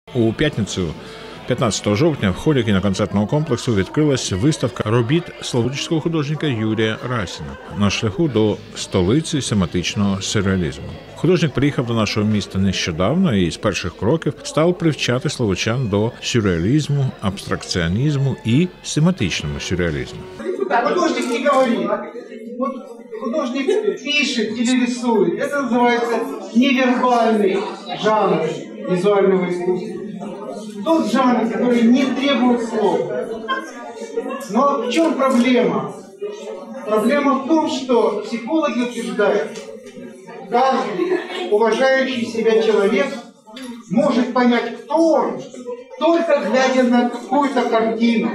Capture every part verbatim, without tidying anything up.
У п'ятницю, п'ятнадцятого жовтня, в холі кіноконцертного комплексу відкрилась виставка робіт славутського художника Юрія Расіна на шляху до столиці семантичного сюрреалізму. Художник приїхав до нашого міста нещодавно і з перших кроків став привчати славутян до сюрреалізму, абстракціонізму і семантичному сюрреалізму. Художник не говорит. Вот художник пишет или рисует. Это называется невербальный жанр визуального искусства. Тот жанр, который не требует слов. Но в чем проблема? Проблема в том, что психологи утверждают, каждый уважающий себя человек может понять, кто он, только глядя на какую-то картину.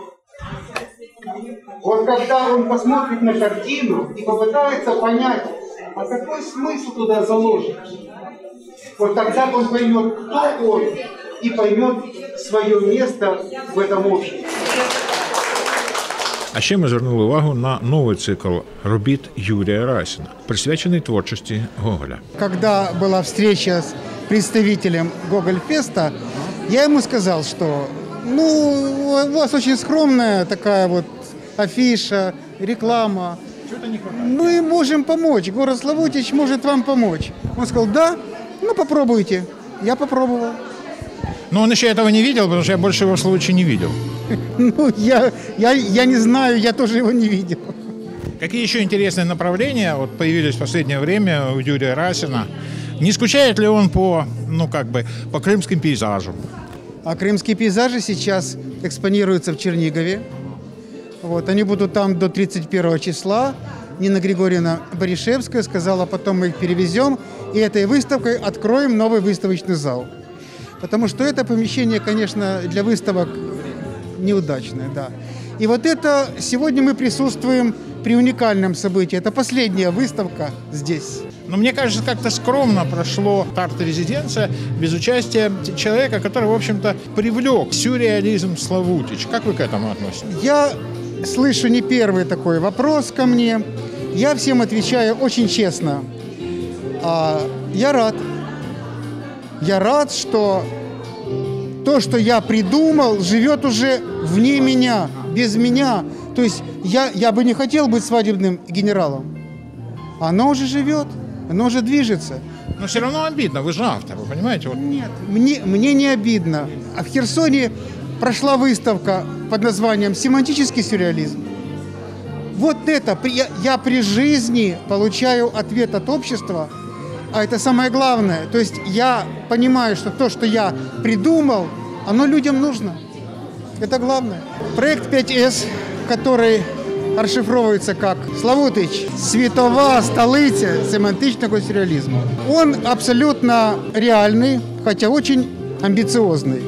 Вот когда он посмотрит на картину и попытается понять, а какой смысл туда заложен, вот тогда он поймет, кто он, и поймет свое место в этом обществе. А ще ми звернули увагу на новий цикл робіт Юрія Расіна, присвячений творчості Гоголя. Когда была встреча с представителем Гоголь-феста, я ему сказал, что ну, у вас очень скромная такая вот афиша, реклама. Мы можем помочь, город Славутич может вам помочь. Он сказал, да, ну попробуйте. Я попробовал. Но он еще этого не видел, потому что я больше его в Славутиче не видел. Ну, я, я, я не знаю, я тоже его не видел. Какие еще интересные направления вот появились в последнее время у Юрия Расина? Не скучает ли он по, ну, как бы, по крымским пейзажам? А крымские пейзажи сейчас экспонируются в Чернигове. Вот, они будут там до тридцать первого числа. Нина Григорьевна Баришевская сказала, потом мы их перевезем, и этой выставкой откроем новый выставочный зал. Потому что это помещение, конечно, для выставок неудачное, да. И вот это, сегодня мы присутствуем при уникальном событии. Это последняя выставка здесь. Но мне кажется, как-то скромно прошло арт-резиденция без участия человека, который, в общем-то, привлек сюрреализм Славутич. Как вы к этому относитесь? Я слышу не первый такой вопрос ко мне. Я всем отвечаю очень честно. Я рад. Я рад, что то, что я придумал, живет уже вне меня, без меня. То есть я, я бы не хотел быть свадебным генералом. Оно уже живет, оно уже движется. Но все равно обидно, вы же автор, вы понимаете? Вот. Нет, мне, мне не обидно. А в Херсоне прошла выставка под названием «Семантический сюрреализм». Вот это, я, я при жизни получаю ответ от общества, а это самое главное. То есть я понимаю, что то, что я придумал, оно людям нужно. Это главное. Проект пять эс, который расшифровывается как «Славутич. Світова столиця семантичного сюрреализма». Он абсолютно реальный, хотя очень амбициозный.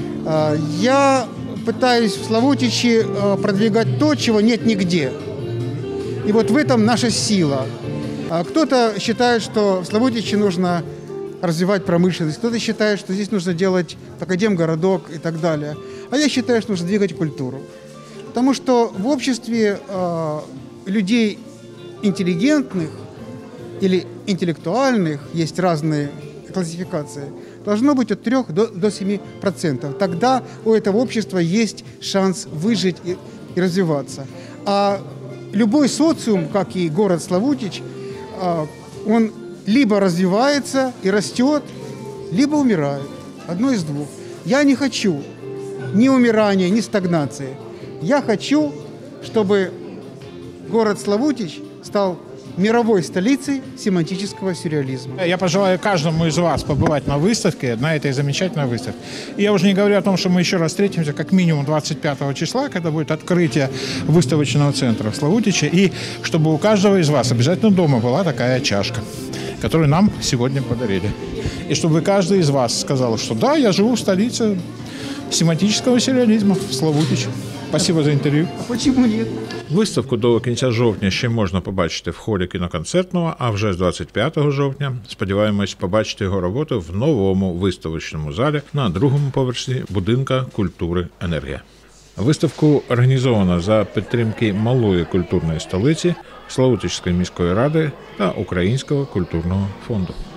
Я пытаюсь в Славутиче продвигать то, чего нет нигде. И вот в этом наша сила. Кто-то считает, что в Славутиче нужно развивать промышленность, кто-то считает, что здесь нужно делать академгородок и так далее. А я считаю, что нужно двигать культуру. Потому что в обществе э, людей интеллигентных или интеллектуальных, есть разные классификации, должно быть от трёх до семи процентов. Тогда у этого общества есть шанс выжить и, и развиваться. А любой социум, как и город Славутич, э, он либо развивается и растет, либо умирает. Одно из двух. Я не хочу ни умирания, ни стагнации. Я хочу, чтобы город Славутич стал мировой столицей семантического сюрреализма. Я пожелаю каждому из вас побывать на выставке, на этой замечательной выставке. И я уже не говорю о том, что мы еще раз встретимся как минимум двадцать пятого числа, когда будет открытие выставочного центра в Славутиче, и чтобы у каждого из вас обязательно дома была такая чашка, которую нам сегодня подарили. И чтобы каждый из вас сказал, что да, я живу в столице семантического сюрреализма в Славутичі. Спасибо за інтерв'ю. А почему нет? Виставку до кінця жовтня ще можна побачити в холі кіноконцертного, а вже з двадцять п'ятого жовтня сподіваємось побачити його роботу в новому виставочному залі на другому поверсі будинка культури «Енергія». Виставку організовано за підтримки малої культурної столиці, Славутичської міської ради та Українського культурного фонду.